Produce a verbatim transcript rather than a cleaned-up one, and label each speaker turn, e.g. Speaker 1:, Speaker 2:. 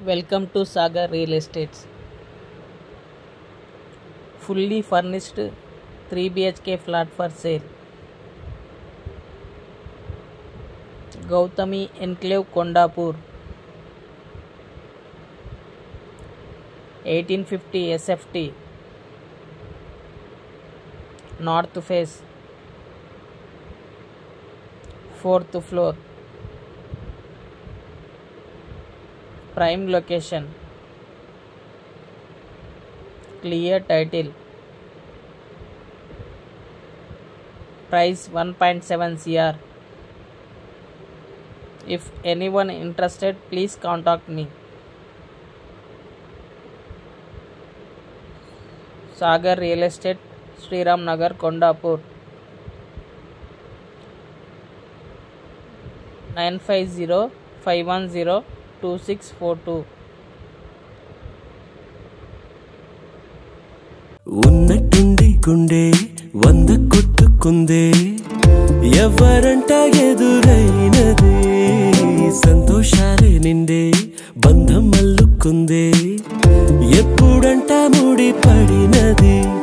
Speaker 1: Welcome to Sagar Real Estates. Fully furnished three B H K flat for sale. Gautami Enclave, Kondapur. eighteen fifty S F T. North face. Fourth floor. Prime location. Clear title. Price one point seven crore. If anyone interested, please contact me. Sagar Real Estate, Sriram Nagar, Kondapur. nine five zero five one zero two six four two.
Speaker 2: ఉన్నట్టుండి గుండె వంద కొట్టుకుందే ఎవరంట ఎదురైనదే సంతోషాలే నిండే బంధం అల్లుకుందే ఎప్పుడంట ముడి పడినది